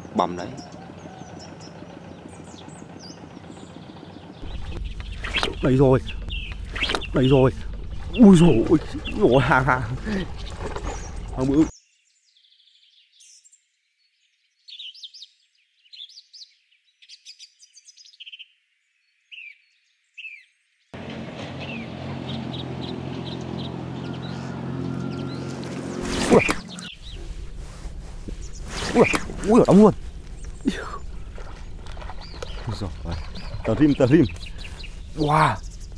bầm đấy. Đây rồi. Đây rồi. Ui dồi ôi. Ôi hàng hàng. Hàng bự. Ui đóng luôn. Ui giời ơi. Tờ rim. Wow.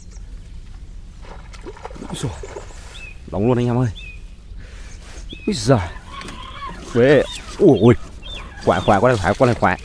Ui giời. Đóng luôn anh em ơi. Ui giời. Quê. Ui. Khỏe con này khỏe.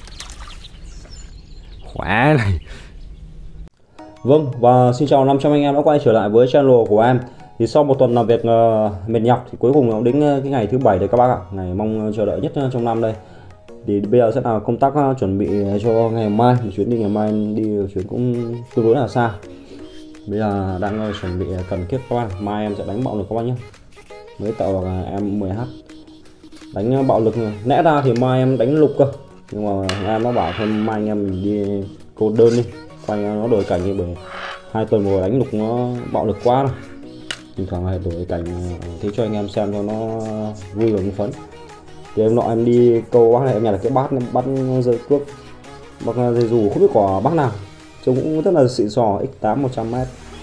Khỏe này. Vâng, và xin chào 500 anh em đã quay trở lại với channel của em. Thì sau một tuần làm việc mệt nhọc thì cuối cùng nó đến cái ngày thứ bảy đây các bác ạ. Ngày mong chờ đợi nhất trong năm đây. Thì bây giờ sẽ là công tác chuẩn bị cho ngày mai. Một chuyến đi ngày mai đi chuyến cũng tương đối là xa. Bây giờ đang chuẩn bị cần kiếp các bác. Mai em sẽ đánh bạo lực các bác nhé. Với tàu em 10h. Đánh bạo lực. Lẽ ra thì mai em đánh lục cơ. Nhưng mà em nó bảo thêm mai anh em mình đi cô đơn đi. Quay nó đổi cảnh như bởi 2 tuần vừa đánh lục nó bạo lực quá rồi. Thỉnh thoảng phải đổi cảnh thế cho anh em xem cho nó vui và hưng phấn. Thì em nọ em đi câu bác này em nhặt là cái bát rơi cước bác dây dù không biết quả bác nào trông cũng rất là xịn sò X8 100m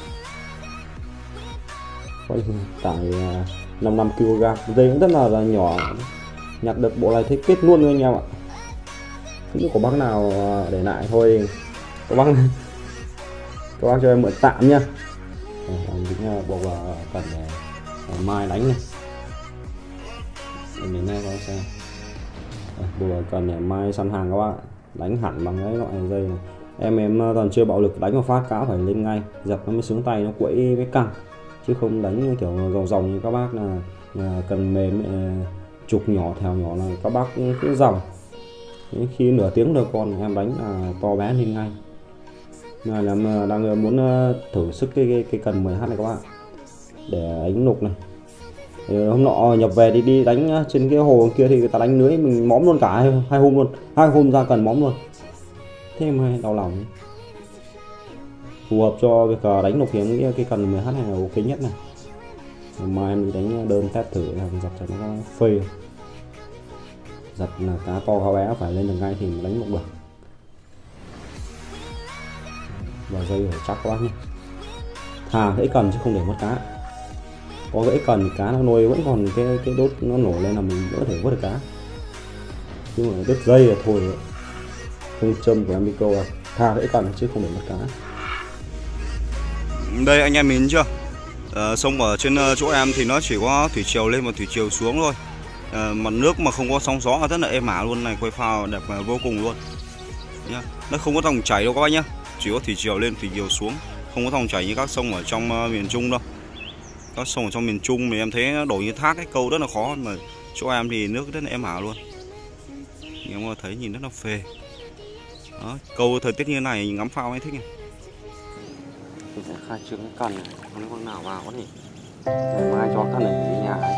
tải 55 kg dây cũng rất là nhỏ, nhặt được bộ này thấy kết luôn với anh em ạ. Không biết có bác nào để lại thôi các bác cho em mượn tạm nhá. Tính bộ cần để mai đánh này mình nghe coi xem. Bộ cần để mai săn hàng các bạn, đánh hẳn bằng cái loại dây này. Em còn chưa bạo lực đánh vào phát cá phải lên ngay, giật nó mới sướng tay, nó quẫy mới căng, chứ không đánh kiểu dòng như các bác là cần mềm trục nhỏ thèo nhỏ là các bác cứ dòng. Khi nửa tiếng được con em đánh là to bé lên ngay. Này là em đang muốn thử sức cái cần 10h này các bạn, để đánh nục này. Hôm nọ nhập về thì đi đánh trên cái hồ kia thì người ta đánh lưới mình móm luôn cả 2 hôm luôn, 2 hôm ra cần móm luôn, thế mà đau lòng. Phù hợp cho việc đánh nục thì cái cần 10h này là ok nhất này. Mà em đi đánh đơn test thử là giật cho nó phê, giật là cá to cá bé phải lên được ngay thì đánh nục được. Và dây phải chắc các bác nhé, thà gãy cần chứ không để mất cá. Có gãy cần cá nó nuôi vẫn còn cái đốt nó nổi lên là mình vẫn có thể vớt được cá, nhưng mà đứt dây là thôi đấy. Phương châm của em đi câu là thà gãy cần chứ không để mất cá. Đây anh em nhìn chưa, sông ở trên chỗ em thì nó chỉ có thủy triều lên và thủy triều xuống thôi. Mặt nước mà không có sóng gió rất là êm ả luôn này, quay phao đẹp vô cùng luôn nhá. Nó không có dòng chảy đâu các bác nhá, chỉ có thủy triều lên thủy triều xuống, không có dòng chảy như các sông ở trong miền Trung đâu. Các sông ở trong miền Trung thì em thấy nó đổi như thác, cái câu rất là khó, mà chỗ em thì nước rất là êm ả luôn. Nhưng mà thấy nhìn rất là phê. Đó, câu thời tiết như này ngắm phao mới thích này. Mình sẽ khai trương cái cần này, không có con nào vào có nhỉ. Ngày mai cho cần này đi nhà ấy.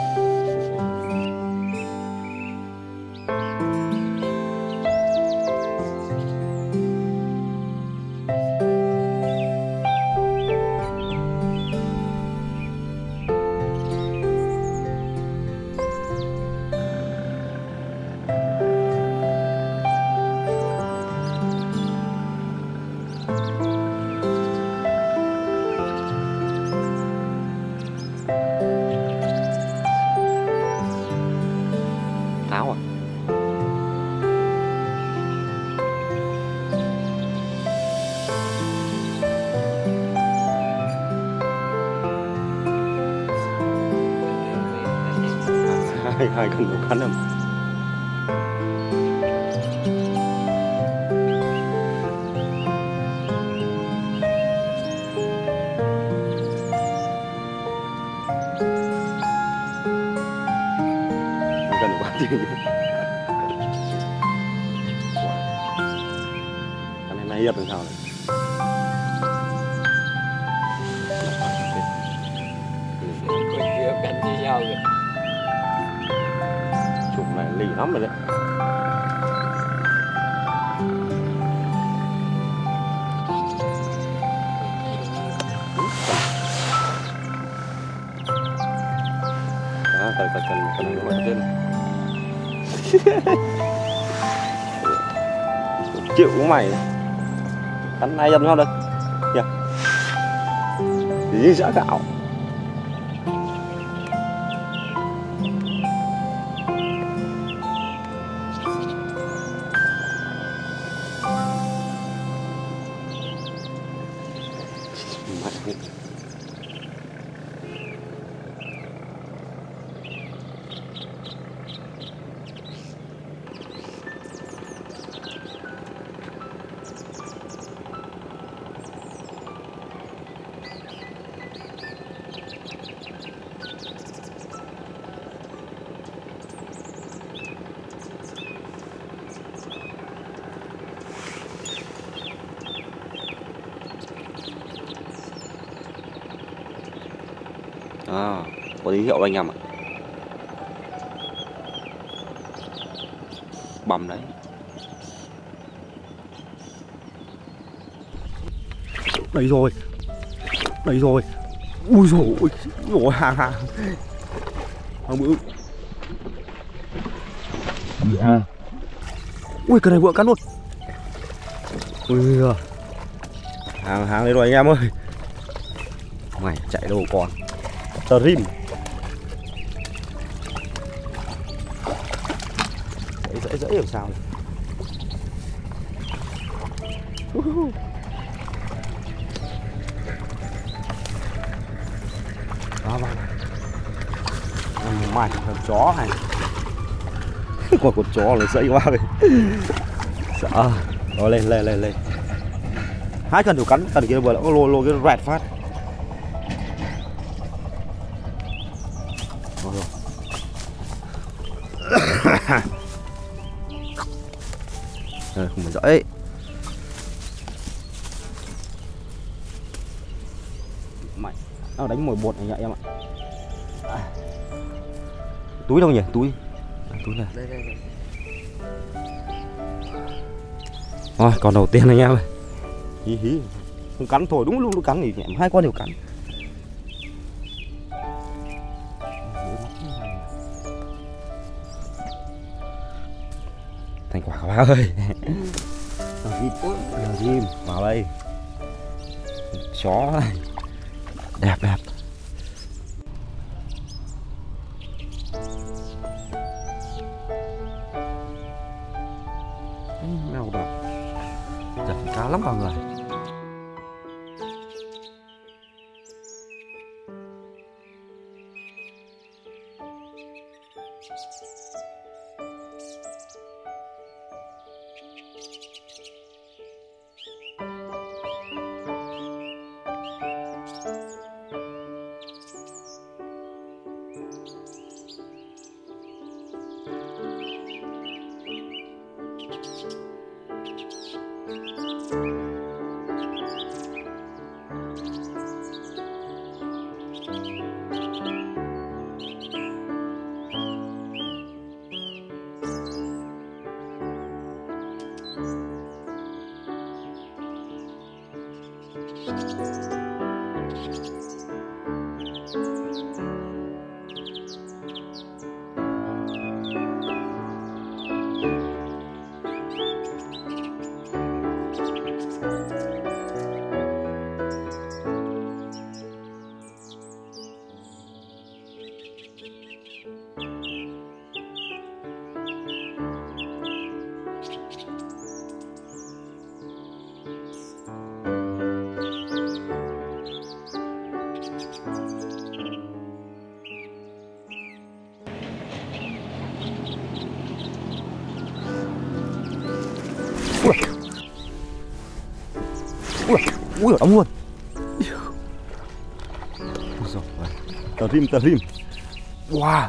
Áo à? Hai cần đồ cắn không? Cần đồ cắn gì nhỉ? Con này hiệp làm sao này? Cánh như nhau rồi. Chụp này lì lắm rồi đấy. Chịu của mày. Cắn này dần vào đây. Kìa. Tí giã gạo. À, có tín hiệu anh em ạ. Bầm đấy. Đây rồi. Đây rồi. Ui dồi ôi. Ôi hàng. Hàng bự. Ui cái này vừa cắn luôn. Ui giời. Hàng đây rồi anh em ơi. Mày chạy đâu còn. Trim. Dễ làm sao này. Mày thằng chó này. Còn con chó là dậy quá rồi. Sợ. Rồi lên. Hai cần đều cắn, cần kia vừa là lô cái rẹt phát. Không phải dậy. Mày nó đánh mồi bột này em ạ. Túi đâu nhỉ? Túi này. Đây. Rồi còn đầu tiên anh em ơi. Hí. Không cắn thôi, đúng lúc nó cắn thì nhẹm hai con đều cắn. Thành quả các bác ơi. Ghim vào đây. Chó này. Đẹp. Mèo đỏ. Giật cá lắm mọi người. Ui đóng luôn. Tờ rim. Wow.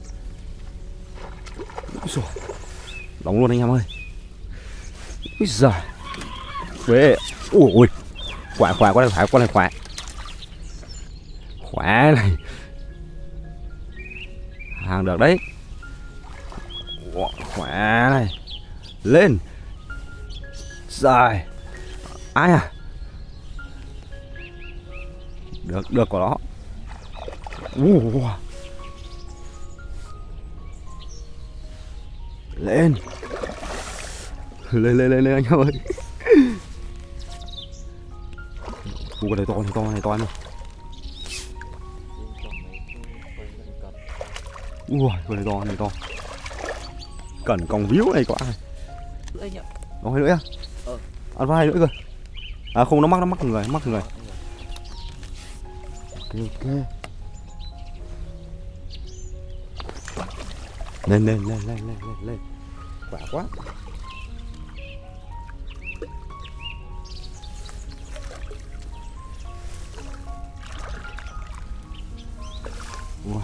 Đóng luôn anh em ơi. Úi giời. Quê. Ui. Khỏe con này khỏe. Khỏe này. Hàng được đấy. Khỏe này. Lên. Dài. Ai à? Được của nó. Lên. Lên anh em ơi. Con này to em ơi. Ui, con này to. Cẩn còng víu này có ai? Nó hai lưỡi à? Ăn vào hai lưỡi cơ. À không, nó mắc người. Ok. Lên. Quả quá. Wow.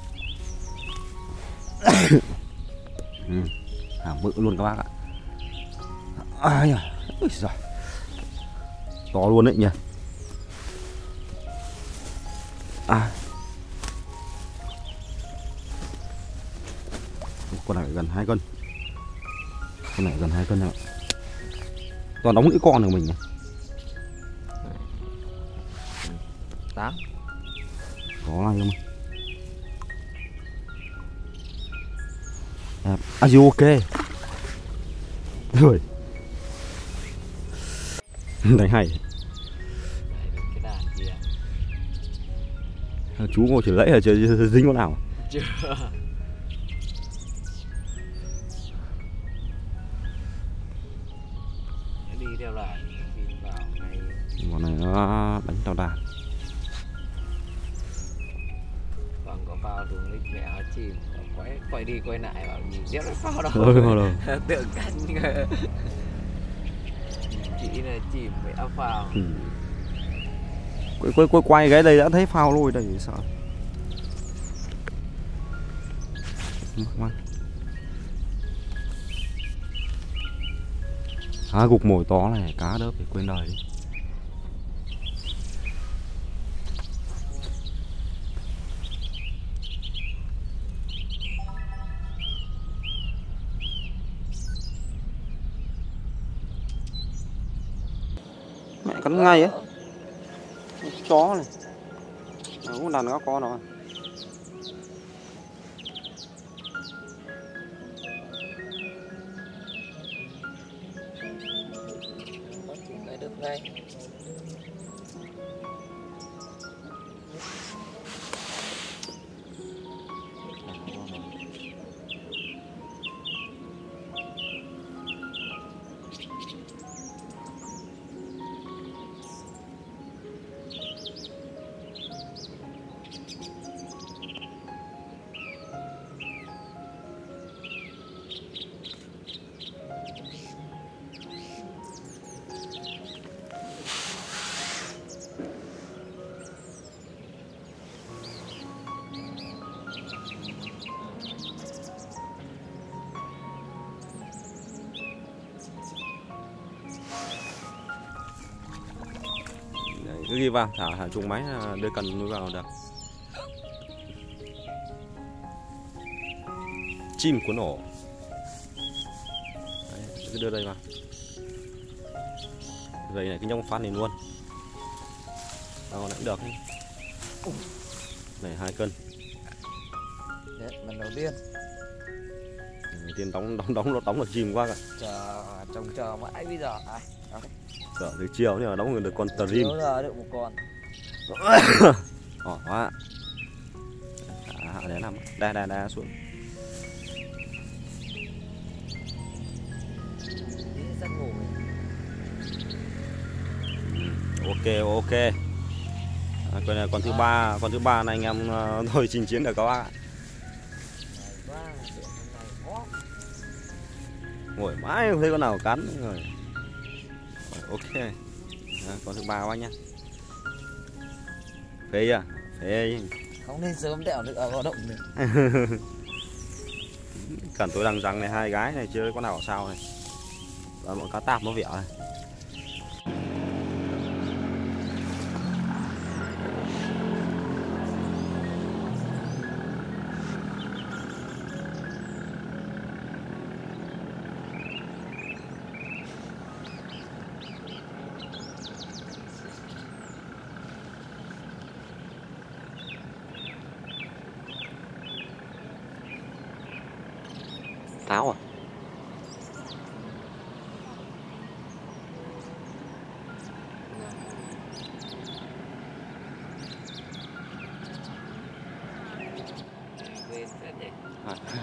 Hàng bự luôn các bác ạ. Ai à, ôi giời. To luôn đấy nhỉ. À. Con này gần 2 cân. Con này gần 2 cân ạ. Toàn đóng những con của mình nhỉ. 8. Có này không? À gì ok. Rồi. Đánh hay. Cái đàn kia. Chú ngồi chỉ lấy là chưa dính con nào. Chưa. Đi theo lại khi vào ngay. Con này nó đánh tao đàn. Còn có phao đường lít mẹ chìm. Quay đi quay lại bảo nhìn tiếp là phao đâu. Tưởng canh. Chỉ là chìm với áo phao. Quay cái đây đã thấy phao lôi đây sợ. Gục mồi to này, cá đớp thì quên đời đi. Mẹ cắn ngay á. Chó này. Con đàn các con rồi. Được ngay. Cứ ghi vào, thả trùng máy đưa cần nuôi vào được. Chim cuốn ổ. Đấy, cứ đưa đây vào. Vậy này cứ nhông phát này luôn. Con này cũng được. Này 2 cân. Đấy, lần đầu tiên. Tiền đóng được chim quá cả. Chờ mãi bây giờ. Sợ từ chiều nhưng mà đóng được con tờ rim. Được một con. Quá. Để nằm. Đa xuống. Rất ngủ. Ok. Con thứ ba này anh em thôi chinh chiến được các bác ạ. Ngồi mãi không thấy con nào cắn rồi. Ok. Con thứ ba các bác nhá. Phê à? Phê. Không nên sớm đẻo nữa vào động được. Cần tôi đang rằng này 2 gái này chơi con nào sao này. Và bọn cá tạp nó vẹo này. Táo à?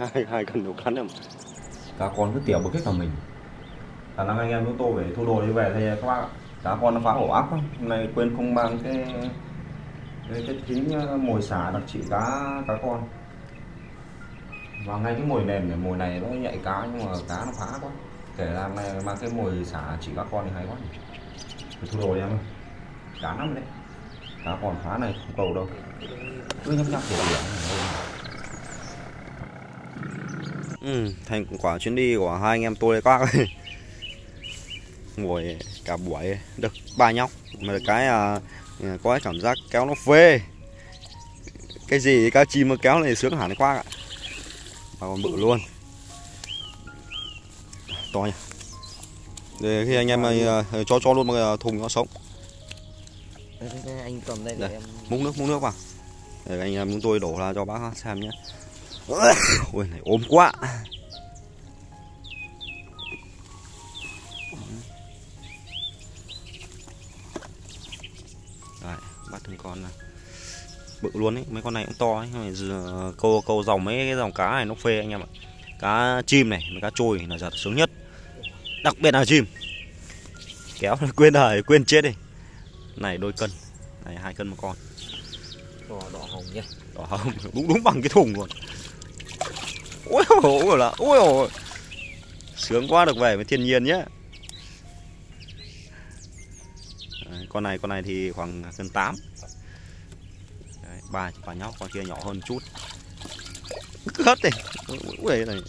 hai cân đủ cắn em. Cá con cứ tiểu bực hết cả mình. Khả năng anh em chúng tôi phải thu đồ đi về thì các bác ạ. Cá con nó phá ổ áp lắm. Hôm nay quên không mang cái kính mồi xả đặc trị cá con. Và ngay cái mồi nền này, mồi này nó nhạy cá nhưng mà cá nó phá quá. Kể là này mang cái mồi xả chỉ cá con thì hay quá. Phải thu đồ đi em ơi. Cá lắm đấy. Cá con phá này không cầu đâu. Cứ nhấp nháp thì thành quả chuyến đi của hai anh em tôi đấy các bác ơi. Ngồi cả buổi được 3 nhóc mà cái có cái cảm giác kéo nó phê. Cái gì cá chim mà kéo này sướng hẳn quá ạ. Và còn bự luôn. To nha. Để khi anh em cho luôn một thùng nó sống. Anh cầm đây để em múc nước vào. Để anh em chúng tôi đổ ra cho bác xem nhé. Ôi này ốm quá. Đấy, bắt từng con này. Bự luôn ấy, mấy con này cũng to ấy. Câu dòng mấy cái dòng cá này nó phê anh em ạ. Cá chim này, cá trôi là giật sướng nhất. Đặc biệt là chim. Kéo quên đời, quên chết đi. Này đôi cân. Này 2 cân một con. đỏ hồng nhá. Đỏ hồng, đúng bằng cái thùng luôn. Ôi ôi. Sướng quá được về với thiên nhiên nhá. Đấy, con này thì khoảng cân 8. Đấy, ba nhóc, con kia nhỏ hơn chút. Cứ hất đi. Ui này.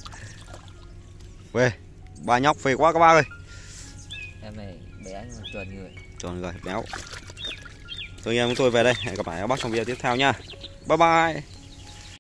Về, 3 nhóc phê quá các bác ơi. Em này bé nhưng mà tròn người. Tròn người, béo. Thôi anh em chúng tôi về đây, hẹn gặp lại các bác trong video tiếp theo nha. Bye bye.